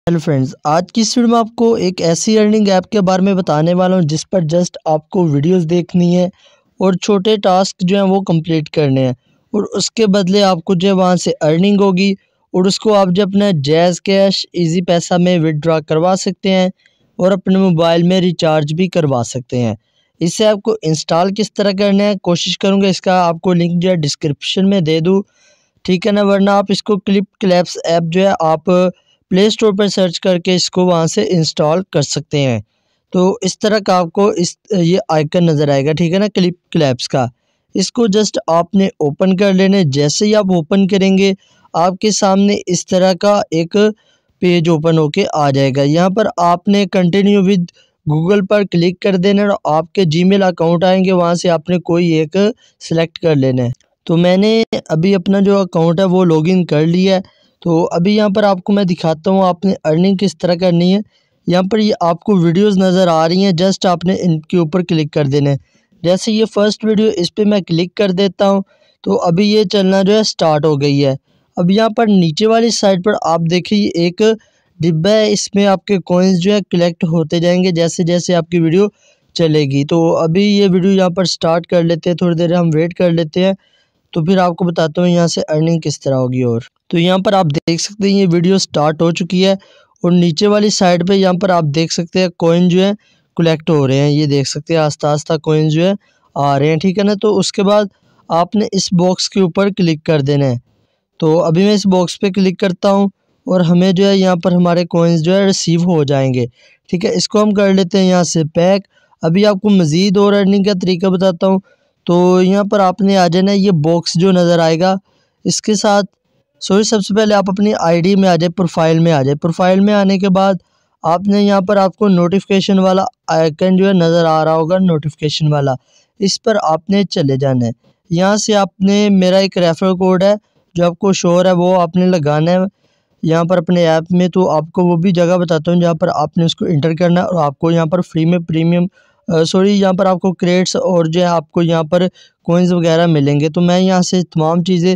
Hello friends, आज की इस वीडियो में आपको एक ऐसी अर्निंग ऐप के बारे में बताने वाला हूं जिस पर जस्ट आपको वीडियोस देखनी है और छोटे टास्क जो हैं वो कंप्लीट करने हैं और उसके बदले आपको जो है वहां से अर्निंग होगी और उसको आप जो अपना जैज़ कैश इजी पैसा में विड्रॉ करवा सकते हैं और अपने मोबाइल में रिचार्ज भी करवा सकते हैं। इसे आपको इंस्टॉल किस तरह करना है कोशिश करूँगा इसका आपको लिंक जो है डिस्क्रिप्शन में दे दूँ, ठीक है ना। वरना आप इसको क्लिप क्लैप्स ऐप जो है आप प्ले स्टोर पर सर्च करके इसको वहाँ से इंस्टॉल कर सकते हैं। तो इस तरह का आपको ये आइकन नज़र आएगा, ठीक है ना, क्लिप क्लैप्स का। इसको जस्ट आपने ओपन कर लेना है। जैसे ही आप ओपन करेंगे आपके सामने इस तरह का एक पेज ओपन होके आ जाएगा। यहाँ पर आपने कंटिन्यू विद गूगल पर क्लिक कर देना और आपके जीमेल अकाउंट आएंगे, वहाँ से आपने कोई एक सिलेक्ट कर लेना है। तो मैंने अभी अपना जो अकाउंट है वो लॉगिन कर लिया है। तो अभी यहाँ पर आपको मैं दिखाता हूँ आपने अर्निंग किस तरह करनी है। यहाँ पर ये आपको वीडियोस नज़र आ रही हैं, जस्ट आपने इनके ऊपर क्लिक कर देना है। जैसे ये फर्स्ट वीडियो इस पर मैं क्लिक कर देता हूँ तो अभी ये चलना जो है स्टार्ट हो गई है। अब यहाँ पर नीचे वाली साइड पर आप देखिए एक डिब्बा है, इसमें आपके कॉइन्स जो है कलेक्ट होते जाएंगे जैसे जैसे आपकी वीडियो चलेगी। तो अभी ये वीडियो यहाँ पर स्टार्ट कर लेते हैं, थोड़ी देर हम वेट कर लेते हैं तो फिर आपको बताता हूँ यहाँ से अर्निंग किस तरह होगी। और तो यहाँ पर आप देख सकते हैं ये वीडियो स्टार्ट हो चुकी है और नीचे वाली साइड पे यहाँ पर आप देख सकते हैं कॉइन जो है कलेक्ट हो रहे हैं। ये देख सकते हैं आस्ता आस्ता कॉइन जो है आ रहे हैं, ठीक है ना। तो उसके बाद आपने इस बॉक्स के ऊपर क्लिक कर देना है। तो अभी मैं इस बॉक्स पे क्लिक करता हूँ और हमें जो है यहाँ पर हमारे कॉइन्स जो है रिसीव हो जाएंगे, ठीक है। इसको हम कर लेते हैं यहाँ से पैक। अभी आपको मज़ीद और अर्निंग का तरीका बताता हूँ। तो यहाँ पर आपने आ जाना, ये बॉक्स जो नज़र आएगा इसके साथ सबसे पहले आप अपनी आईडी में आ जाए, प्रोफाइल में आ जाए। प्रोफाइल में आने के बाद आपने यहाँ पर आपको नोटिफिकेशन वाला आइकन जो है नज़र आ रहा होगा, नोटिफिकेशन वाला, इस पर आपने चले जाना है। यहाँ से आपने मेरा एक रेफरल कोड है जो आपको शो हो रहा है वो आपने लगाना है यहाँ पर अपने ऐप में। तो आपको वो भी जगह बताता हूँ जहाँ पर आपने उसको इंटर करना है और आपको यहाँ पर फ्री में प्रीमियम यहाँ पर आपको क्रेड्स और जो है आपको यहाँ पर कॉइन्स वगैरह मिलेंगे। तो मैं यहाँ से तमाम चीज़ें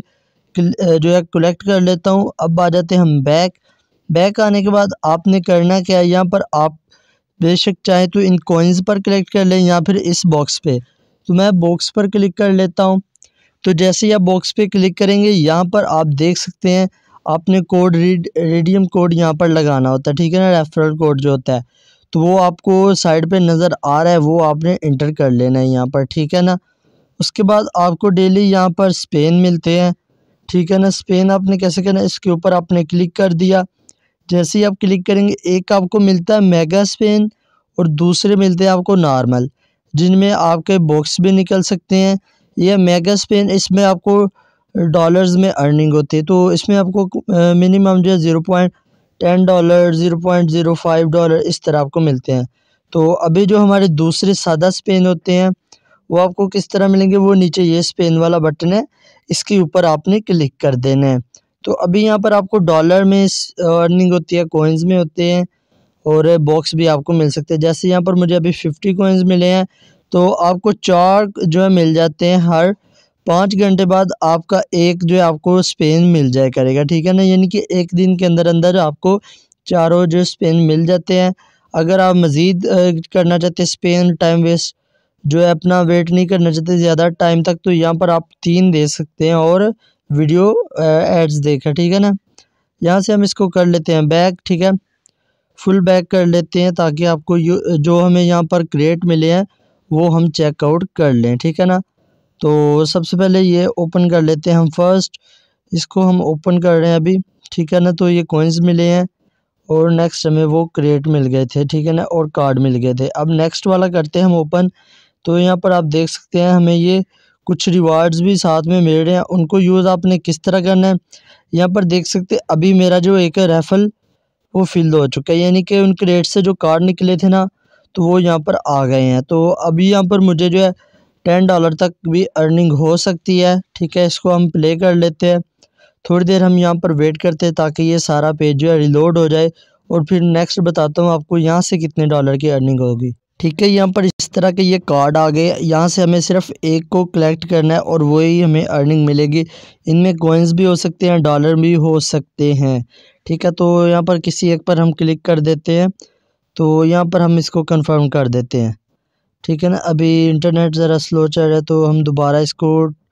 जो है कलेक्ट कर लेता हूँ। अब आ जाते हैं हम बैक आने के बाद आपने करना क्या है, यहाँ पर आप बेशक चाहे तो इन कॉइन्स पर क्लिक कर लें या फिर इस बॉक्स पे। तो मैं बॉक्स पर क्लिक कर लेता हूँ। तो जैसे ही आप बॉक्स पे क्लिक करेंगे यहाँ पर आप देख सकते हैं आपने कोड रिडीम कोड यहाँ पर लगाना होता है, ठीक है ना, रेफरल कोड जो होता है। तो वो आपको साइड पे नज़र आ रहा है, वो आपने इंटर कर लेना है यहाँ पर, ठीक है ना। उसके बाद आपको डेली यहाँ पर स्पेन मिलते हैं, ठीक है ना। स्पेन आपने कैसे करना है, इसके ऊपर आपने क्लिक कर दिया। जैसे ही आप क्लिक करेंगे एक आपको मिलता है मेगा स्पेन और दूसरे मिलते हैं आपको नॉर्मल, जिनमें आपके बॉक्स भी निकल सकते हैं। यह मेगा स्पेन इसमें आपको डॉलर्स में अर्निंग होती है। तो इसमें आपको मिनिमम जो है $0.10, $0.05 इस तरह आपको मिलते हैं। तो अभी जो हमारे दूसरे सादा स्पेन होते हैं वो आपको किस तरह मिलेंगे, वो नीचे ये स्पेन वाला बटन है, इसके ऊपर आपने क्लिक कर देना है। तो अभी यहाँ पर आपको डॉलर में अर्निंग होती है, कॉइन्स में होते हैं और बॉक्स भी आपको मिल सकते हैं। जैसे यहाँ पर मुझे अभी 50 कॉइन्स मिले हैं तो आपको 4 जो है मिल जाते हैं। हर 5 घंटे बाद आपका एक जो है आपको स्पेन मिल जाए करेगा, ठीक है ना। यानी कि एक दिन के अंदर अंदर आपको चारों जो स्पेन मिल जाते हैं। अगर आप मज़ीद करना चाहते हैं स्पेन, टाइम वेस्ट जो है अपना वेट नहीं करना चाहते ज़्यादा टाइम तक, तो यहाँ पर आप 3 दे सकते हैं और वीडियो एड्स देखा, ठीक है ना। यहाँ से हम इसको कर लेते हैं बैक, ठीक है, फुल बैक कर लेते हैं ताकि आपको जो हमें यहाँ पर क्रिएट मिले हैं वो हम चेकआउट कर लें, ठीक है ना। तो सबसे पहले ये ओपन कर लेते हैं हम फर्स्ट, इसको हम ओपन कर रहे हैं अभी, ठीक है ना। तो ये कॉइन्स मिले हैं और नेक्स्ट हमें वो क्रिएट मिल गए थे, ठीक है ना, और कार्ड मिल गए थे। अब नेक्स्ट वाला करते हैं हम ओपन। तो यहाँ पर आप देख सकते हैं हमें ये कुछ रिवार्ड्स भी साथ में मिल रहे हैं, उनको यूज़ आपने किस तरह करना है यहाँ पर देख सकते हैं। अभी मेरा जो एक रेफल वो फिल हो चुका है, यानी कि उन क्रेट से जो कार्ड निकले थे ना तो वो यहाँ पर आ गए हैं। तो अभी यहाँ पर मुझे जो है $10 तक भी अर्निंग हो सकती है, ठीक है। इसको हम प्ले कर लेते हैं, थोड़ी देर हम यहाँ पर वेट करते हैं ताकि ये सारा पेज जो है रिलोड हो जाए और फिर नेक्स्ट बताता हूँ आपको यहाँ से कितने डॉलर की अर्निंग होगी, ठीक है। यहाँ पर इस तरह के ये कार्ड आ गए, यहाँ से हमें सिर्फ एक को कलेक्ट करना है और वही हमें अर्निंग मिलेगी। इनमें कॉइन्स भी हो सकते हैं, डॉलर भी हो सकते हैं, ठीक है। तो यहाँ पर किसी एक पर हम क्लिक कर देते हैं, तो यहाँ पर हम इसको कंफर्म कर देते हैं। ठीक है ना। अभी इंटरनेट ज़रा स्लो चल रहा है तो हम दोबारा इसको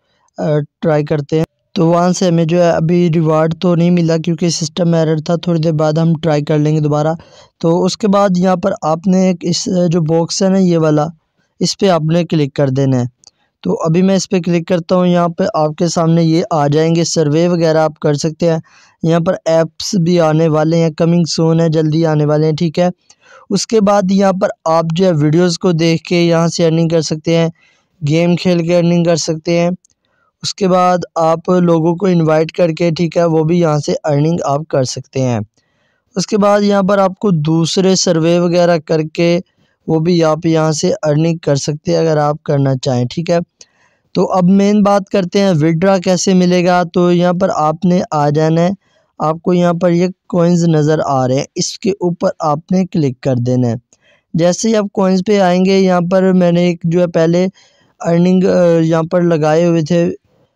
ट्राई करते हैं। तो वहाँ से हमें जो है अभी रिवार्ड तो नहीं मिला क्योंकि सिस्टम एरर था, थोड़ी देर बाद हम ट्राई कर लेंगे दोबारा। तो उसके बाद यहाँ पर आपने एक इस जो बॉक्स है ना ये वाला, इस पर आपने क्लिक कर देना है। तो अभी मैं इस पर क्लिक करता हूँ, यहाँ पे आपके सामने ये आ जाएंगे, सर्वे वगैरह आप कर सकते हैं। यहाँ पर ऐप्स भी आने वाले हैं, कमिंग सून है, जल्दी आने वाले हैं। ठीक है। उसके बाद यहाँ पर आप जो है वीडियोस को देख के यहाँ से अर्निंग कर सकते हैं, गेम खेल के अर्निंग कर सकते हैं। उसके बाद आप लोगों को इनवाइट करके, ठीक है, वो भी यहाँ से अर्निंग आप कर सकते हैं। उसके बाद यहाँ पर आपको दूसरे सर्वे वगैरह करके वो भी आप यहाँ से अर्निंग कर सकते हैं अगर आप करना चाहें। ठीक है। तो अब मेन बात करते हैं विड्रा कैसे मिलेगा। तो यहाँ पर आपने आ जाना है, आपको यहाँ पर ये कॉइन्स नज़र आ रहे हैं, इसके ऊपर आपने क्लिक कर देना है। जैसे ही आप कॉइन्स पे आएंगे, यहाँ पर मैंने एक जो है पहले अर्निंग यहाँ पर लगाए हुए थे,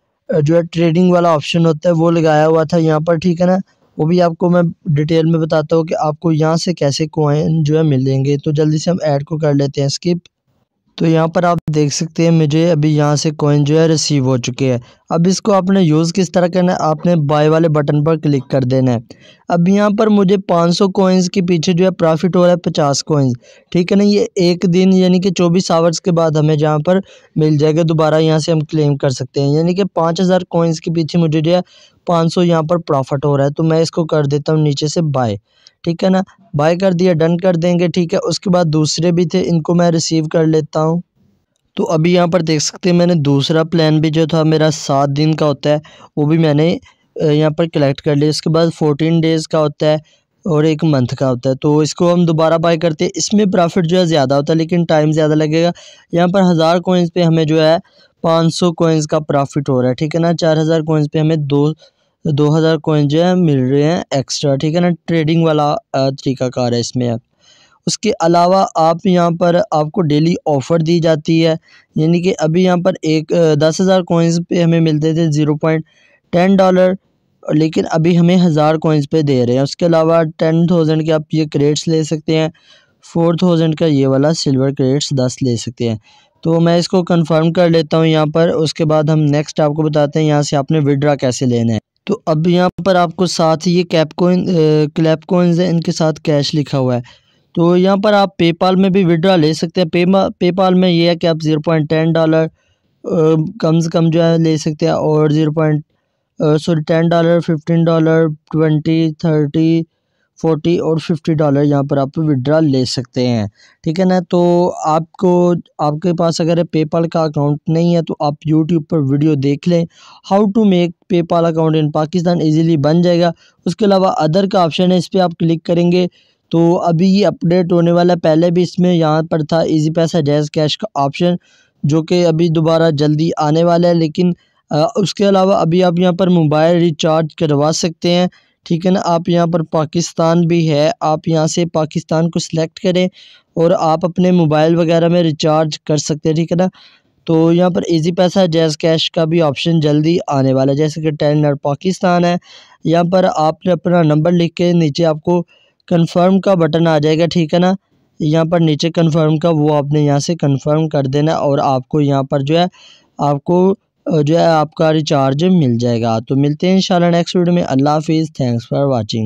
जो है ट्रेडिंग वाला ऑप्शन होता है वो लगाया हुआ था यहाँ पर। ठीक है ना। वो भी आपको मैं डिटेल में बताता हूँ कि आपको यहाँ से कैसे कॉइन जो है मिलेंगे। तो जल्दी से हम ऐड को कर लेते हैं स्किप। तो यहाँ पर आप देख सकते हैं मुझे अभी यहाँ से कॉइन जो है रिसीव हो चुके हैं। अब इसको आपने यूज़ किस तरह करना है, आपने बाय वाले बटन पर क्लिक कर देना है। अब यहाँ पर मुझे 500 कॉइन्स के पीछे जो है प्रॉफिट हो रहा है 50 कॉइन्स। ठीक है ना। ये एक दिन यानी कि 24 आवर्स के बाद हमें जहाँ पर मिल जाएगा, दोबारा यहाँ से हम क्लेम कर सकते हैं। यानी कि 5000 कॉइन्स के पीछे मुझे जो है 500 यहाँ पर प्रॉफिट हो रहा है। तो मैं इसको कर देता हूँ नीचे से बाय। ठीक है ना। बाय कर दिया, डन कर देंगे। ठीक है। उसके बाद दूसरे भी थे, इनको मैं रिसीव कर लेता हूँ। तो अभी यहाँ पर देख सकते हैं मैंने दूसरा प्लान भी जो था मेरा 7 दिन का होता है, वो भी मैंने यहाँ पर कलेक्ट कर लिया। इसके बाद 14 डेज़ का होता है और 1 मंथ का होता है। तो इसको हम दोबारा बाय करते हैं। इसमें प्रॉफिट जो है ज़्यादा होता है लेकिन टाइम ज़्यादा लगेगा। यहाँ पर 1000 कॉइन्स पे हमें जो है 500 कॉइन्स का प्रॉफिट हो रहा है। ठीक है ना। 4000 कॉइन्स पे हमें 2000 कॉइन जो है मिल रहे हैं एक्स्ट्रा। ठीक है ना। ट्रेडिंग वाला तरीकाकार है इसमें। उसके अलावा आप यहाँ पर आपको डेली ऑफ़र दी जाती है, यानी कि अभी यहाँ पर 10,000 कॉइन्स पे हमें मिलते थे $0.10, लेकिन अभी हमें 1000 कॉइन्स पे दे रहे हैं। उसके अलावा 10,000 के आप ये क्रेडिट्स ले सकते हैं, 4000 का ये वाला सिल्वर क्रेडिट्स 10 ले सकते हैं। तो मैं इसको कंफर्म कर लेता हूँ यहाँ पर। उसके बाद हम नेक्स्ट आपको बताते हैं यहाँ से आपने विड्रा कैसे लेना है। तो अब यहाँ पर आपको साथ ही ये क्लैप कॉइन्स है, इनके साथ कैश लिखा हुआ है। तो यहाँ पर आप पेपाल में भी विड्रा ले सकते हैं। पेपाल में ये है कि आप $0.10 कम से कम जो है ले सकते हैं, और $10, $15, 20, 30, 40 और $50 यहाँ पर आप विड्रा ले सकते हैं। ठीक है ना। तो आपको आपके पास अगर पेपाल का अकाउंट नहीं है तो आप यूट्यूब पर वीडियो देख लें, how to make PayPal account in Pakistan, easily बन जाएगा। उसके अलावा अदर का ऑप्शन है, इस पर आप क्लिक करेंगे तो अभी ये अपडेट होने वाला है। पहले भी इसमें यहाँ पर था इजी पैसा जैज़ कैश का ऑप्शन, जो कि अभी दोबारा जल्दी आने वाला है। लेकिन उसके अलावा अभी आप यहाँ पर मोबाइल रिचार्ज करवा सकते हैं। ठीक है ना। आप यहाँ पर पाकिस्तान भी है, आप यहाँ से पाकिस्तान को सिलेक्ट करें और आप अपने मोबाइल वगैरह में रिचार्ज कर सकते हैं। ठीक है ना। तो यहाँ पर इजी पैसा जैज़ कैश का भी ऑप्शन जल्दी आने वाला है, जैसे कि टेलनर पाकिस्तान है। यहाँ पर आपने अपना नंबर लिख के नीचे आपको कन्फर्म का बटन आ जाएगा। ठीक है ना। यहाँ पर नीचे कन्फर्म का वो आपने यहाँ से कन्फर्म कर देना और आपको यहाँ पर जो है आपको जो है आपका रिचार्ज मिल जाएगा। तो मिलते हैं इंशाल्लाह नेक्स्ट वीडियो में। अल्लाह हाफिज़। Thanks for watching.